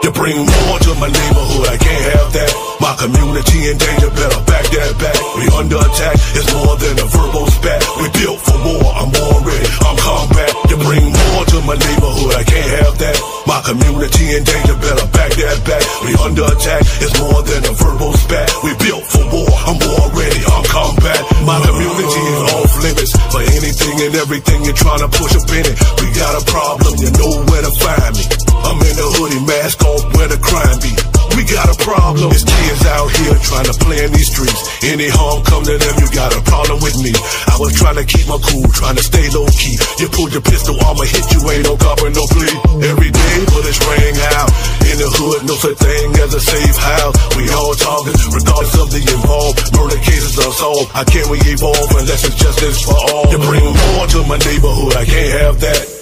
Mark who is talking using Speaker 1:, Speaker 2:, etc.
Speaker 1: You bring more to my neighborhood, I can't have that. My community in danger, better back that back. We under attack, it's more than a verbal spat. We built for war, I'm more ready, I'm combat. You bring more to my neighborhood, I can't have that. My community in danger, better back that back. We under attack, it's more than a verbal spat. We built for war, I'm more ready, I'm combat. My community is off limits for anything and everything you're trying to push up in it. We got a problem, you know where to find me. I'm in the hoodie, mask off, where the crime be. We got a problem. There's kids out here trying to play in these streets. Any harm come to them, you got a problem with me. I was trying to keep my cool, trying to stay low key. You pulled your pistol, I'ma hit you, ain't no copper, no plea. Every day, bullets ring out. In the hood, no such thing as a safe house. We all talking, regardless of the involved. Murder cases unsolved. How can we evolve unless it's justice for all? You bring more to my neighborhood, I can't have that.